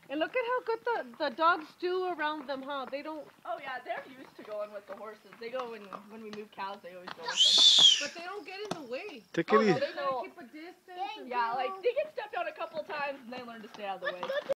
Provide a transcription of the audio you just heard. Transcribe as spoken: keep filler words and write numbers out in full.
And look at how good the, the dogs do around them, huh? They don't... Oh yeah, they're used to going with the horses. They go when when we move cows, they always go with them. But they don't get in the way. Take Oh, it no, easy. they They know. keep a distance. Yeah, like they get stepped on a couple of times and they learn to stay out of the way.